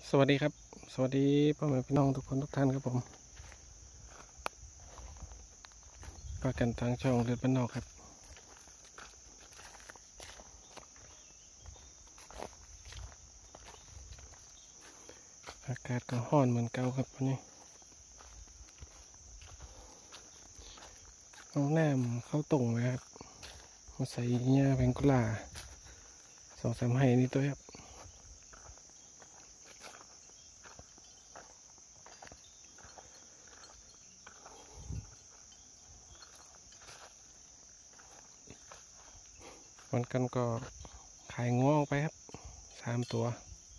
สวัสดีครับสวัสดีพ่อแม่พี่น้องทุกคนทุกท่านครับผมปากันทางช่องเรือนบ้านนอกครับอากาศก็ร้อนเหมือนเก่าครับวันนี้เอาแหนมเข้าตรงไว้ครับมาใส่หญ้าแพงกุลา2-3 ไห่นี่ตัวครับวันกันก็ขายงัวออกไปครับ3 ตัว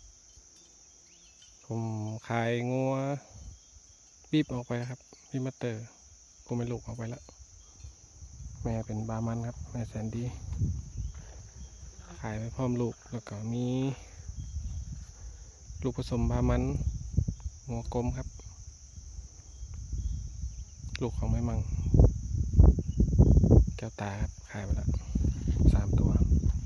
ผมขายงัวบีบออกไปครับบีบมัตเตอร์ผมเป็นลูกออกไปแล้วแม่เป็นบามันครับแม่แสนดีขายไปพร้อมลูกแล้วก็มีลูกผสมบามันงัวกลมครับลูกของแม่มังแก้วตาครับขายไปแล้ว3 ตัว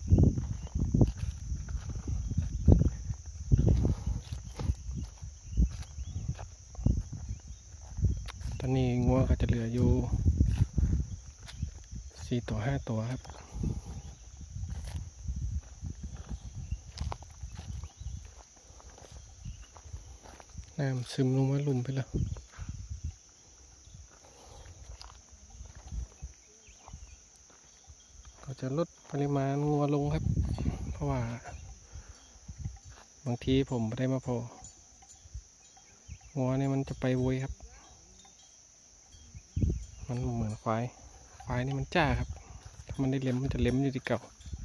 ตอนนี้งัวก็จะเหลืออยู่4 ตัว 5 ตัวครับน้ำซึมลงมาลุ่มไปแล้วก็จะลดปริมาณงัวลงครับเพราะว่าบางทีผมไม่ได้มาพองัวเนี่ยมันจะไปโวยครับมันเหมือนควายนี่มันจ้าครับถ้ามันได้เล็มมันจะเล็มอยู่ที่เก่า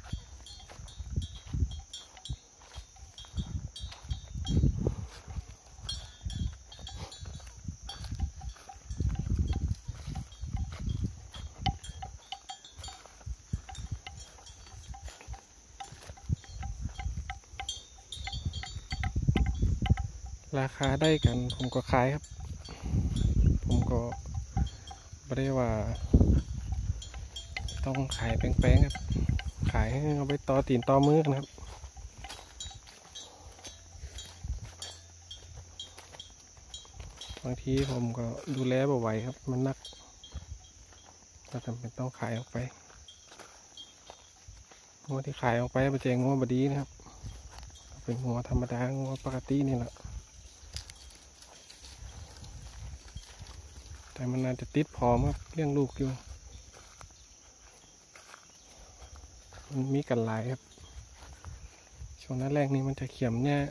ราคาได้กันผมก็ขายครับผมก็ไม่ได้ว่าต้องขายแพงๆครับขายให้เอาไปต่อตีนต่อมือกันครับบางทีผมก็ดูแลบ่ไหวครับมันหนักก็จำเป็นต้องขายออกไปงัวที่ขายออกไปเป็นงัวบดีนะครับเป็นงัวธรรมดางัวปกตินี่แหละแต่มันอาจจะติดพร้อมครับเลี้ยงลูกอยู่มันมีกันหลายครับช่วงนั้นแรกนี้มันจะเขียมแง่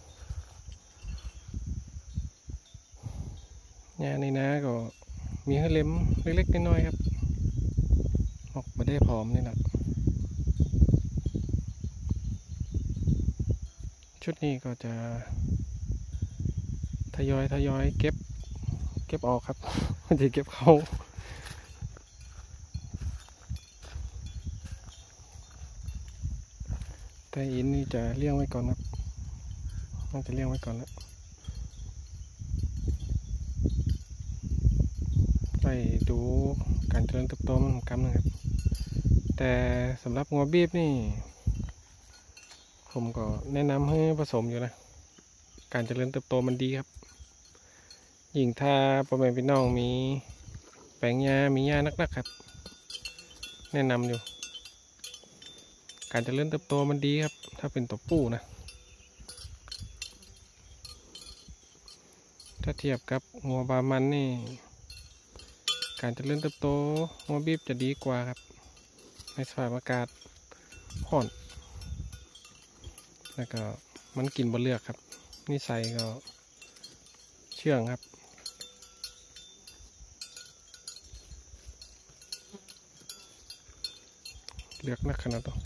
ในนาก็มีให้เล็มเล็กๆน้อยๆครับออกมาได้พร้อมนี่แหละชุดนี้ก็จะทยอยเก็บออกครับมันจะเก็บเข้าแต่อินนี่จะเลี้ยงไว้ก่อนครับมันจะเลี้ยงไว้ก่อนแล้วไปดูการเจริญเติบโตมันกำนะครับแต่สำหรับงัวบีบนี่ผมก็แนะนำให้ผสมอยู่นะการเจริญเติบโตมันดีครับยิ่งถ้าพ่อแม่พี่น้องมีแปลงหญ้ามีหญ้านักๆครับแนะนำอยู่การเจริญเติบโตมันดีครับถ้าเป็นตัวผู้นะถ้าเทียบกับงัวบามันนี่การเจริญเติบโตงัวบีบจะดีกว่าครับในสภาพอากาศร้อนแล้วก็มันกินบนเลือกครับนิสัยก็เชื่องครับเลือกนักขนาดตัว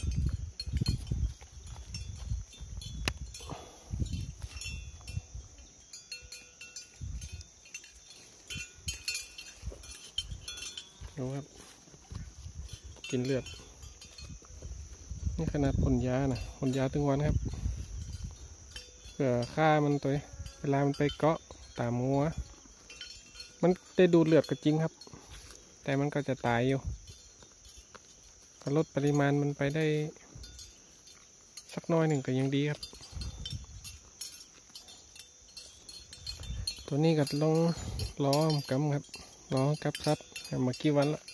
ดูครับกินเลือดนี่ขนาดพ่นยานะพ่นยาถึงวันครับเพื่อฆ่ามันตัวเวลามันไปเกาะตามงัวมันได้ดูดเลือดก็จริงครับแต่มันก็จะตายอยู่ก็ลดปริมาณมันไปได้สักน้อยหนึ่งก็ยังดีครับตัวนี้ก็ต้องล้อกำครับล้อกับซัดมากี่วันละ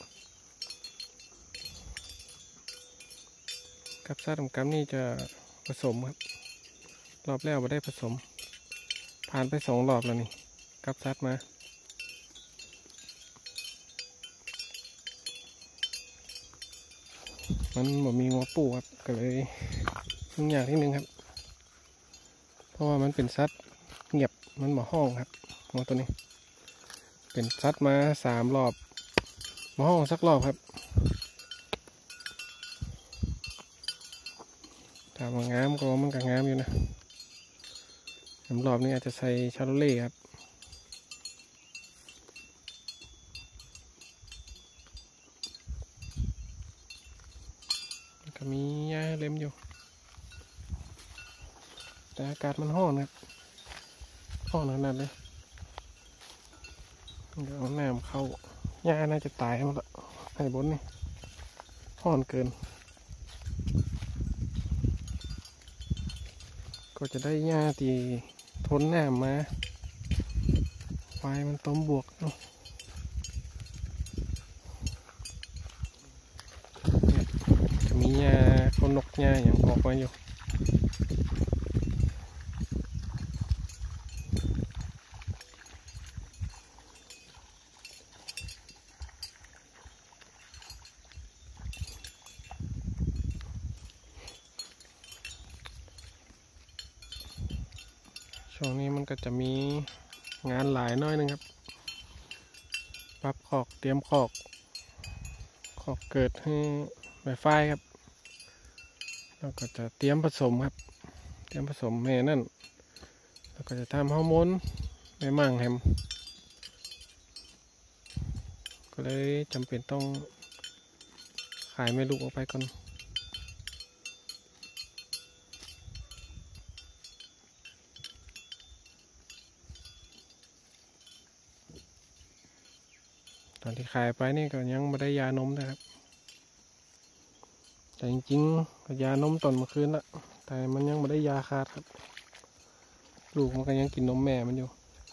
กับซัดกำนี่จะผสมครับรอบแรกไม่ได้ผสมผ่านไป2 รอบแล้วนี่กับซัดมามันบ่มีงัวปูครับก็เลยยุ่งยากนิดนึงครับเพราะว่ามันเป็นซัดเงียบมันบ่ห้องครับงัวตัวนี้เป็นซัดมา3 รอบบ่ห้องสักรอบครับถามว่างามก็มันก็งามอยู่นะรอบนี้อาจจะใส่ชาโลเล่ครับก็มีหญ้าเล็มอยู่แต่อากาศมันห้อนครับห้อนขนาดเลยเดี๋ยวน้ำเข้าหญ้าน่าจะตายหมดละไอ้บนนี่ห้อนเกินก็จะได้หญ้าที่ทนน้ำมาไฟมันต้มบวกเนาะจะมีหญ้าคนนกหญ้าอย่างออกมาอยู่ช่วงนี้มันก็จะมีงานหลายน้อยนึงครับปรับขอกเตรียมขอกเกิดให้ใบไฟครับแล้วก็จะเตรียมผสมครับเตรียมผสมแม่นั่นแล้วก็จะทำฮอร์โมนแม่มั่งแฮมก็เลยจำเป็นต้องขายแม่ลูกออกไปก่อนตอนที่ขายไปนี่ก็ยังไม่ได้ยานมนะครับแต่จริงๆก็ยานมตอนเมื่อคืนละแต่มันยังไม่ได้ยาขาดครับลูกมันก็ยังกินนมแม่มันอยู่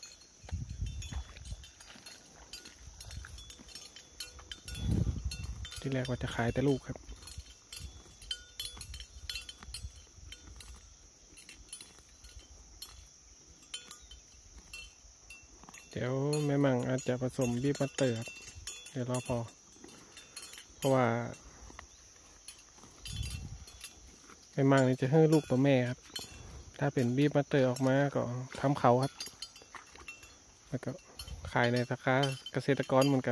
ที่แรกว่าจะขายแต่ลูกครับเดี๋ยวแม่มั่งอาจจะผสมบีบมัตเตอร์ครับเดี๋ยวรอพอเพราะว่าแม่มั่งนี่จะให้ลูกตัวแม่ครับถ้าเป็นบีบมัตเตอร์ออกมาก็ทำเขาครับแล้วก็ขายในราคาเกษตรกรเหมือนกัน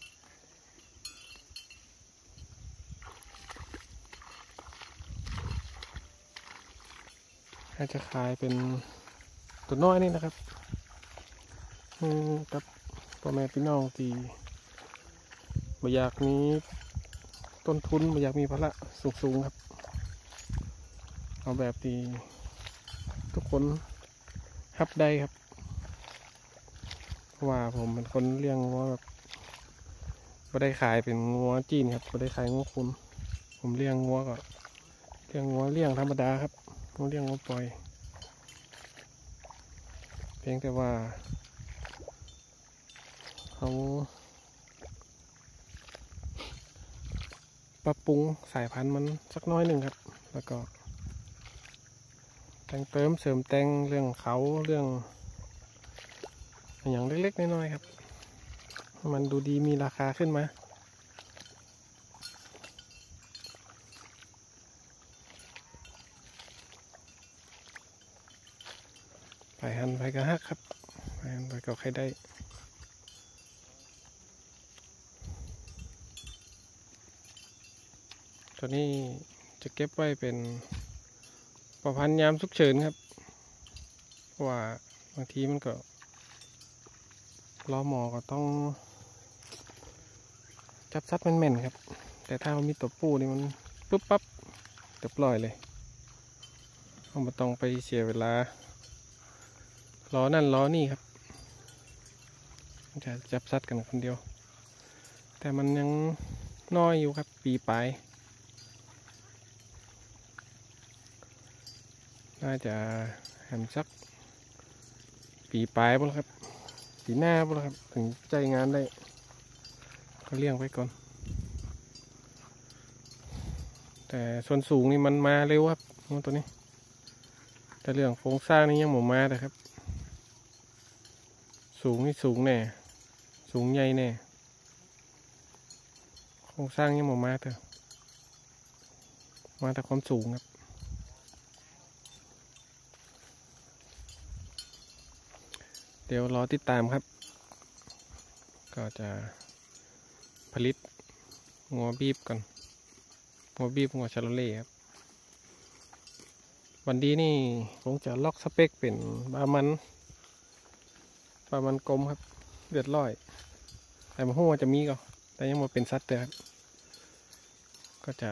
อาจจะขายเป็นตัวน้อยนี่นะครับกับพ่อแม่พี่น้องที่ไม่อยากมีต้นทุนไม่อยากมีภาระสูงๆครับเอาแบบที่ทุกคนรับได้ครับเพราะว่าผมเป็นคนเลี้ยงวัวแบบไม่ได้ขายเป็นงัวจีนครับไม่ได้ขายงัวคุณผมเลี้ยงงัวก็เลี้ยงงัวเลี้ยงธรรมดาครับงัวเลี้ยงงัวปล่อยเพียงแต่ว่าเขาปรับปรุงสายพันธุ์มันสักน้อยหนึ่งครับแล้วก็แต่งเติมเสริมแต่งเรื่องเขาเรื่องอย่างเล็กๆน้อยๆครับมันดูดีมีราคาขึ้นมาไปหันไปกระหักครับไปหันไปก็ใครได้ตัวนี้จะเก็บไว้เป็นประพันธ์ยามฉุกเฉินครับเพราะว่าบางทีมันก็รอหมอก็ต้องจับซัดแม่นๆครับแต่ถ้ามันมีตัวปูนี่มันปุ๊บปั๊บเรียบร้อยเลยเราไม่ต้องไปเสียเวลารอนั่นรอนี่ครับจะจับซัดกันคนเดียวแต่มันยังน้อยอยู่ครับปีปลายน่าจะแหมสักปีปลายบ้างครับปีหน้าบ่ล่ะครับถึงใจงานได้ก็เลี้ยงไว้ก่อนแต่ส่วนสูงนี่มันมาเร็วครับตัวนี้แต่เรื่องโครงสร้างนี่ยังหมมาแต่ครับสูงนี่สูงแน่สูงใหญ่แน่โครงสร้างยังหมมาแต่มาแต่ความสูงครับเดี๋ยวรอติดตามครับก็จะผลิตงัวบีบก่อนงัวบีบงัวชาโลเล่ครับวันนี้นี่ผมจะล็อกสเปคเป็นบามันกลมครับเลือดร้อยแต่มาหัวจะมีก็แต่ยังมาเป็นซัดเตอครับก็จะ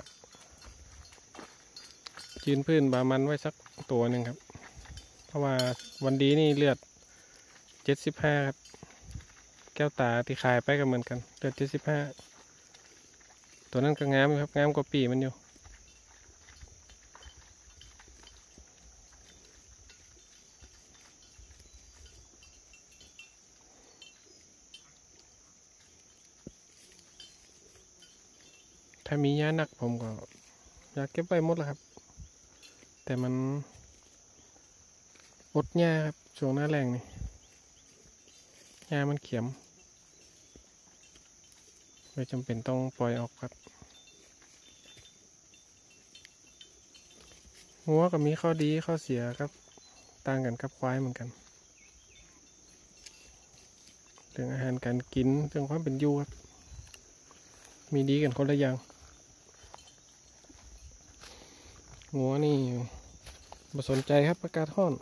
ยืนพื้นบามันไว้สักตัวหนึ่งครับเพราะว่าวันนี้นี่เลือด75ครับแก้วตาที่ขายไปก็เหมือนกันเลือด75ตัวนั้นก็งามครับงามกว่าปีมันอยู่ถ้ามีหญ้าหนักผมก็อยากเก็บไว้หมดแล้วครับแต่มันอดหญ้าครับช่วงหน้าแรงนี่หญ้ามันเขียมเลยจำเป็นต้องปล่อยออกครับงัวก็มีข้อดีข้อเสียครับต่างกันกับควายเหมือนกันเรื่องอาหารการกินเรื่องความเป็นอยู่ครับมีดีกันคนละอย่างงัวนี่บ่สนใจครับอากาศร้อน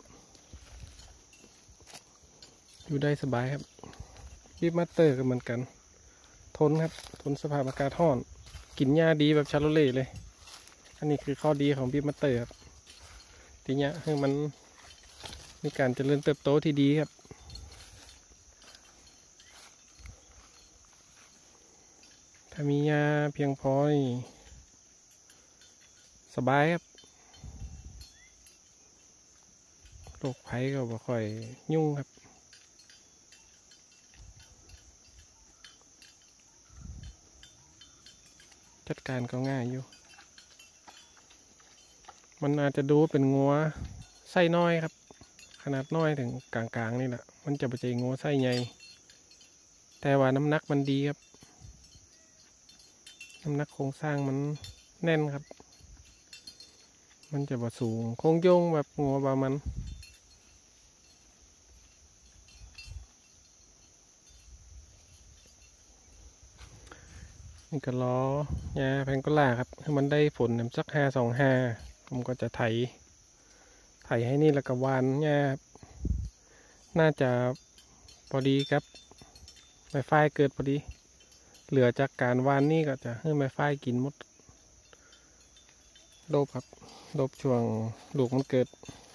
อยู่ได้สบายครับบีฟมาสเตอร์ก็เหมือนกันทนครับทนสภาพอากาศร้อนกินหญ้าดีแบบชาโลเล่เลยอันนี้คือข้อดีของบีฟมาสเตอร์ครับทีนี้ให้มันมีการเจริญเติบโตที่ดีครับถ้ามีหญ้าเพียงพอนี่สบายครับโรคภัยก็บ่ค่อยยุ่งครับจัดการก็ง่ายอยู่มันอาจจะดูเป็นงัวไส้น้อยครับขนาดน้อยถึงกลางๆนี่แหละมันจะไปเจองัวไส้ใหญ่แต่ว่าน้ำหนักมันดีครับน้ำหนักโครงสร้างมันแน่นครับมันจะบ่สูงโค้งโยงแบบงัวบามันนี่ก็ล้อยาแพงโกล่าครับให้มันได้ผลสัก525ผมก็จะไถให้นี่แล้วก็วานหญ้าน่าจะพอดีครับไม้ฝ้ายเกิดพอดีเหลือจากการวานนี่ก็จะให้ไม้ฝ้ายกินหมดโดบครับโดบช่วงลูกมันเกิด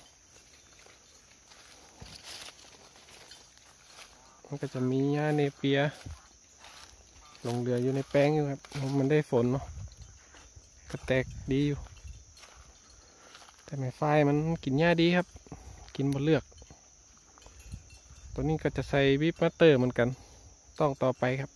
มันก็จะมีหญ้าเนเปียลงเรืออยู่ในแป้งอยู่ครับมันได้ฝนเนาะก็แตกดีอยู่แต่ไม้ฝ้ายมันกินหญ้าดีครับกินบนเลือกตัวนี้ก็จะใส่บีฟมาสเตอร์เหมือนกันต้องต่อไปครับ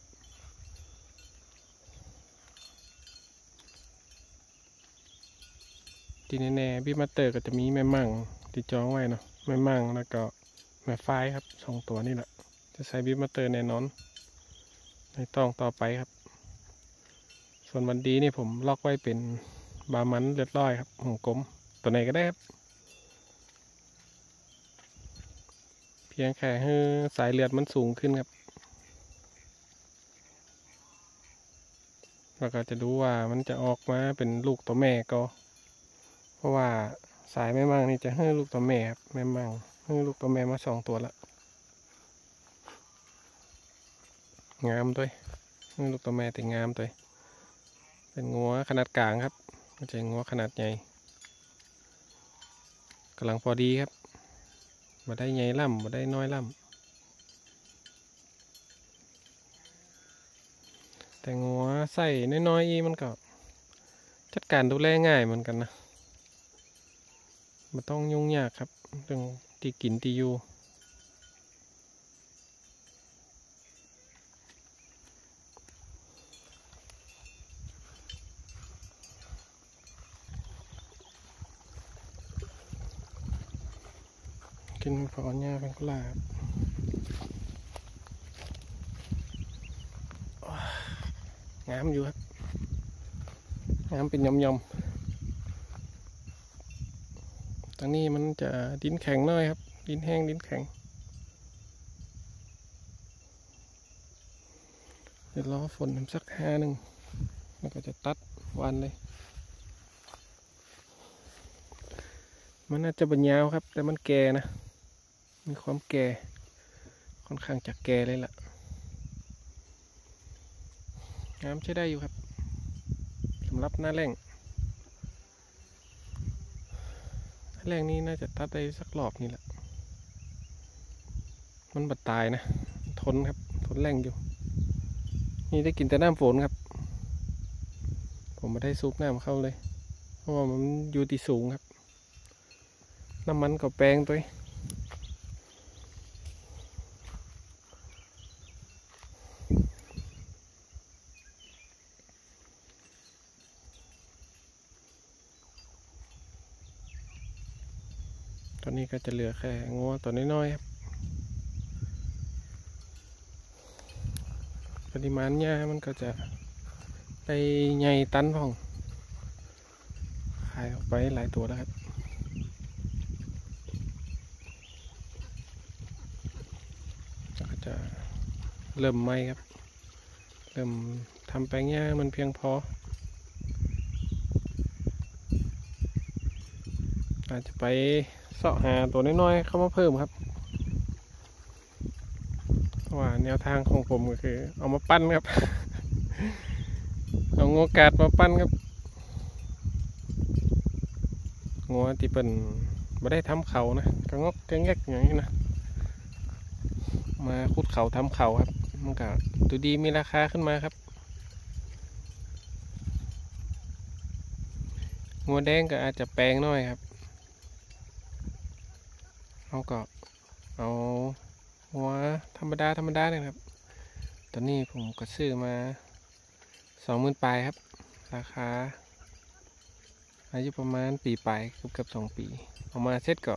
ที่แน่ๆบีฟมาสเตอร์ก็จะมีแม่มั่งที่จองไว้เนาะแม่มั่งแล้วก็แม่ฝ้ายครับ2ตัวนี่แหละจะใส่บีฟมาสเตอร์แน่นอนในต้องต่อไปครับส่วนวันดีนี่ผมล็อกไว้เป็นบามันเลือดร้อยครับของกลมตัวไหนก็ได้ครับเพียงแค่ให้สายเลือดมันสูงขึ้นครับเราก็จะดูว่ามันจะออกมาเป็นลูกตัวแม่ก็เพราะว่าสายแม่มั่งนี่จะให้ลูกตัวแม่ครับแม่มั่งให้ลูกตัวแม่มา2ตัวละงามด้วยให้ลูกตัวแม่แต่งามด้วยเป็นงัวขนาดกลางครับไม่ใช่งัวขนาดใหญ่กำลังพอดีครับมาได้ใหญ่ล่ำมาได้น้อยล่ำแต่งัวใส่น้อยๆมันก็จัดการดูแลง่ายเหมือนกันนะไม่ต้องยุ่งยากครับเรื่องที่กินที่อยู่กินพอหญ้าแพงโกลาครับงามอยู่ครับงามเป็นยอมๆตรงนี้มันจะดินแข็งหน่อยครับดินแห้งดินแข็งเดี๋ยวรอฝนสัก5 แล้วก็จะตัดวันเลยมันน่าจะบรรยาวครับแต่มันแก่นะมีความแก่ค่อนข้างจะแก่เลยล่ะงามใช้ได้อยู่ครับสำหรับหน้าแรงนี้น่าจะตัดได้สักรอบนี่แหละมันบัดตายนะทนครับทนแรงอยู่นี่ได้กินแต่น้ำฝนครับผมไม่ได้ซุปน้ำเข้าเลยเพราะว่ามันอยู่ที่สูงครับน้ำมันก็แปลงตัวตอนนี้ก็จะเหลือแค่งัวตัวน้อยๆครับปริมาณหญ้ามันก็จะไปใหญ่ตันพ่องขายออกไปหลายตัวแล้วครับก็จะเริ่มไหมครับเริ่มทำแปลงหญ้ามันเพียงพออาจจะไปเสาะหาตัวน้อยๆเข้ามาเพิ่มครับว่าแนวทางของผมก็คือเอามาปั้นครับ เอางัวกาดมาปั้นครับงัวที่เป็นไม่ได้ทำเขานะกระงอกกระแงกอย่างนี้นะมาขุดเขาทำเขาครับมันก็ดูดีมีราคาขึ้นมาครับงัวแดงก็อาจจะแปลงน้อยครับเขาก็เอางัวธรรมดาเนี่ยครับตอนนี้ผมก็ซื้อมา20,000 ปลายครับราคาอายุประมาณปีปลายเกือบ2 ปีเอามาเสร็จก็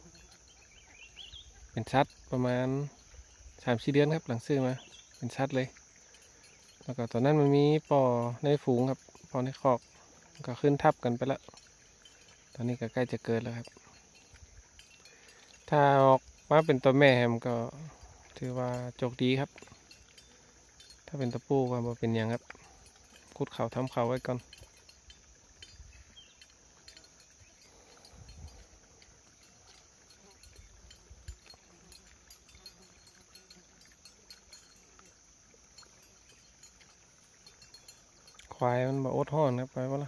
เป็นชัดประมาณ3-4 เดือนครับหลังซื้อมาเป็นชัดเลยแล้วก็ตอนนั้นมันมีปอในฝูงครับปอในคอกก็ขึ้นทับกันไปแล้วตอนนี้ก็ใกล้จะเกิดแล้วครับถ้าออกมาเป็นตัวแม่มันก็ถือว่าโชคดีครับถ้าเป็นตัวผู้ก็มาเป็นอย่างครับขุดเขาทำเขาไว้ก่อนควายมันมาอดห้อนครับไปวะล่ะ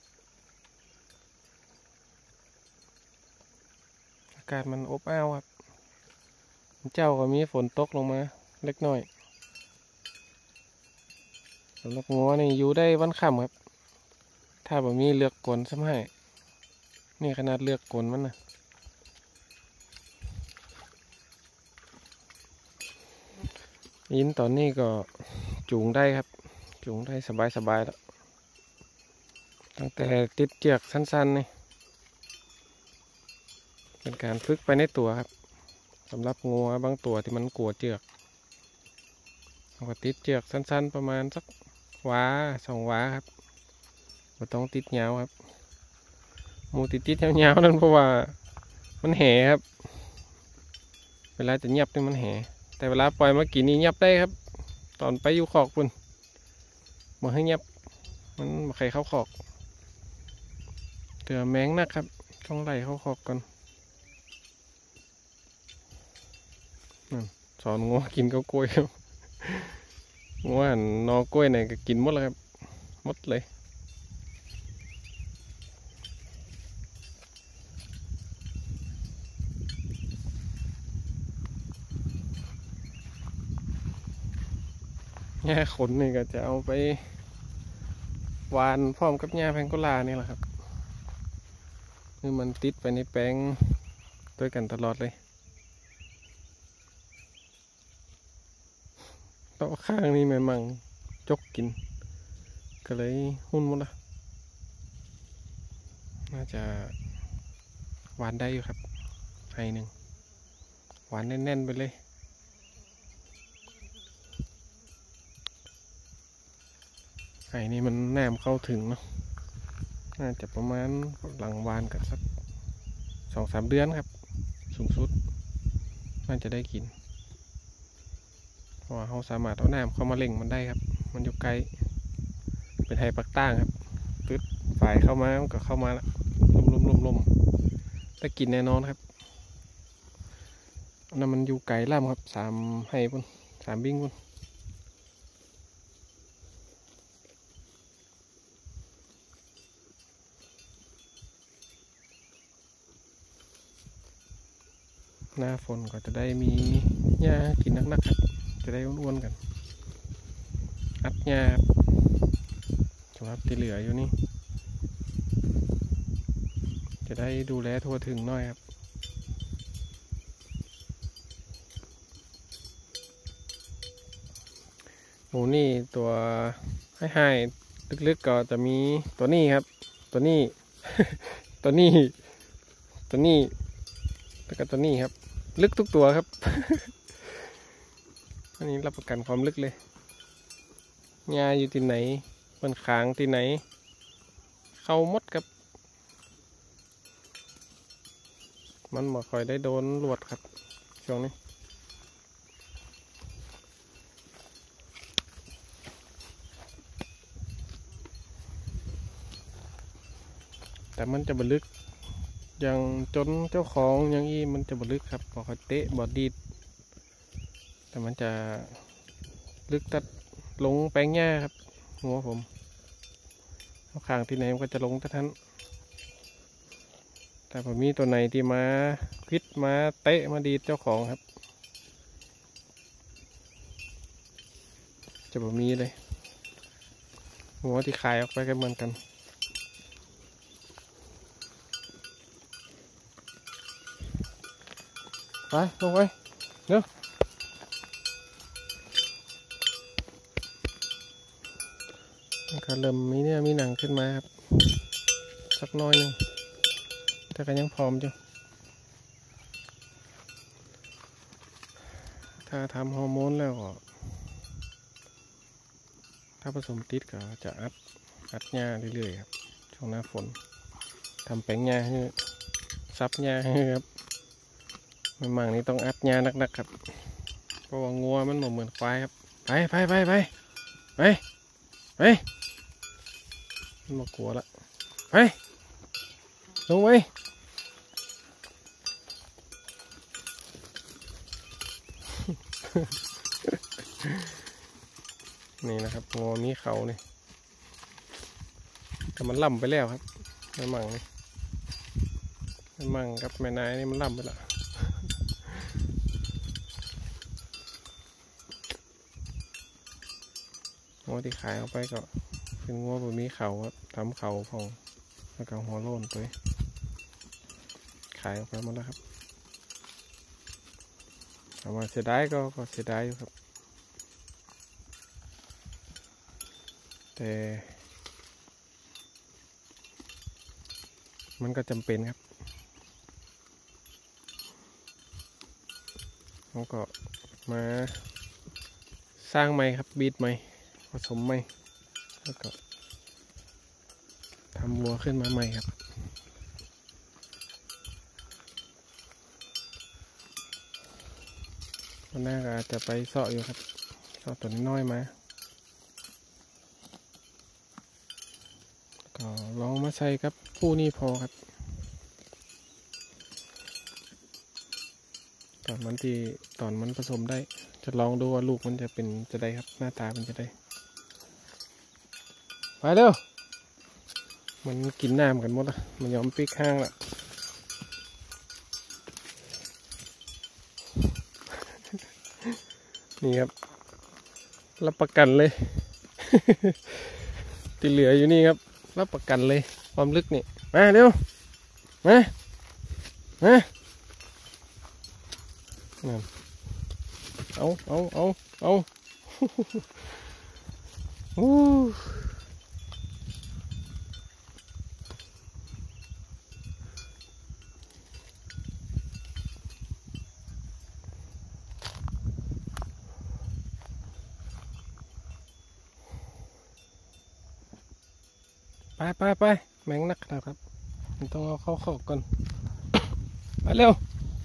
อากาศมันอบอ้าวครับเจ้าก็มีฝนตกลงมาเล็กน้อยสำหรับงัวนี่อยู่ได้วันค่ำครับถ้าแบบมีเลือกกลนซ้ำให้นี่ขนาดเลือกกลนมันนะยินตอนนี้ก็จูงได้ครับจูงได้สบายแล้วตั้งแต่ติดเชือกสั้นๆนี่เป็นการฝึกไปในตัวครับสำหรับงัวบางตัวที่มันกลัวเชือกเราก็ติดเชือกสั้นๆประมาณสักวา2 วาครับเราต้องติดยาวครับหมูติดยาวๆนั่นเพราะว่ามันแห่ครับเวลาจะเงียบนี่มันแห่แต่เวลาปล่อยมากินนี่เงียบได้ครับตอนไปอยู่คอกปุ่นมาให้เงียบมันมาใครเข้าคอกเตือแมงนะครับต้องไล่เข้าคอกก่อนสอนงัวกินข้าวกล้วยครับงัวหันนอกล้วยไหนก็กินหมดแล้วครับหมดเลยหญ้าขนนี่ก็จะเอาไปหวานพร้อมกับหญ้าแพงโกลานี่แหละครับคือมันติดไปในแปลงด้วยกันตลอดเลยต่อข้างนี่แม่มังจกกินก็เลยหุ่นหมดละน่าจะหวานได้อยู่ครับไอหนึ่งหวานแน่นๆไปเลยไอ้นี่มันแนมเข้าถึงเนาะน่าจะประมาณหลังวานกันสัก2-3 เดือนครับสูงสุดน่าจะได้กินเพราะว่าเขาสามารถเอาน้ำเข้ามาเล่งมันได้ครับมันอยู่ไกลเป็นไฮปักต้างครับตึ๊ดฝ่ายเข้ามามันก็เข้ามาละลมได้กินแน่นอนครับนั่นมันอยู่ไกลล่ำครับ3 ให้พุ่น3 บิ้งพุ่นหน้าฝนก็จะได้มีหญ้ากินนักๆครับจะได้อ้วนๆกันอัดหญ้าครับสำหรับที่เหลืออยู่นี่จะได้ดูแลทั่วถึงหน่อยครับหมูนี่ตัวให้ลึกๆก็จะมีตัวนี้ครับตัวนี้ ตัวนี้แล้วก็ตัวนี้ครับลึกทุกตัวครับ อันนี้รับประกันความลึกเลยหญ้าอยู่ที่ไหนมันค้างที่ไหนเข้าหมดครับมันบ่ค่อยได้โดนลวดครับช่วงนี้แต่มันจะบลึกอย่างจนเจ้าของอย่างนี้มันจะบลึกครับบ่ค่อยเตะบ่ดีดแต่มันจะลึกตัดลงแปลงหญ้าครับหัวผมข้างที่ไหนมันก็จะลงแต่ท่านแต่ผมมีตัวไหนที่มาพิษมาเตะมาดีดเจ้าของครับจะบ่มีเลยหัวที่คายออกไปก็เหมือนกันไปลงไปเร็วก็เริ่มมีหนังขึ้นมาครับสักน้อยหนึ่งแต่ก็ยังพร้อมอยู่ถ้าทำฮอร์โมนแล้วก็ถ้าผสมติดก็จะอัดหญ้าเรื่อยๆครับช่วงหน้าฝนทำแปลงหญ้าให้ซับหญ้าให้ครับมันมั่งนี้ต้องอัดหญ้านักๆครับเพราะว่างัวมันเหมือนควายครับไปมันมากลัวละไปลงไปนี่นะครับงัวมีเขาเนี่ยแต่มันล่ำไปแล้วครับมันมั่งนี่มันมั่งกับแม่นายนี่มันล่ำไปแล้วงัวที่ขายออกไปก็เป็นงัวแบบมีเขาครับทำเขาพองแล้วก็หัวโล้นตัวขายออกไปหมดแล้วครับเอามาเสียดายก็เสียดายอยู่ครับแต่มันก็จำเป็นครับแล้วก็มาสร้างใหม่ครับบีทใหม่ผสมใหม่แล้วก็ทำวัวขึ้นมาใหม่ครับวันหน้าก็จะไปเสาะอยู่ครับเสาะตัวน้อยมาก็ลองมาใส่ครับผู้นี้พอครับตอนมันผสมได้จะลองดูว่าลูกมันจะได้ครับหน้าตามันจะได้ไปเร็วมันกินน้ำกันหมดละมันยอมปิกห้างละนี่ครับรับประกันเลย ที่เหลืออยู่นี่ครับรับประกันเลยความลึกนี่มาเร็วมาเอาไปแมงนักนะครับมันต้องเอาเข้าขอกก่อนไปเร็ว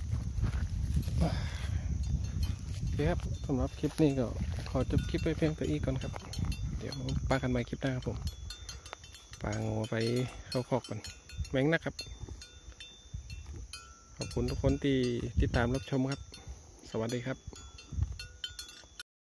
โอเคครับสำหรับคลิปนี้ก็ขอจบคลิปไปเพียงแต่อีกก่อนครับเดี๋ยวปากันใหม่คลิปหน้าครับผมปางูไปเข้าขอกก่อนแมงนักครับขอบคุณทุกคนที่ติดตามรับชมครับสวัสดีครับ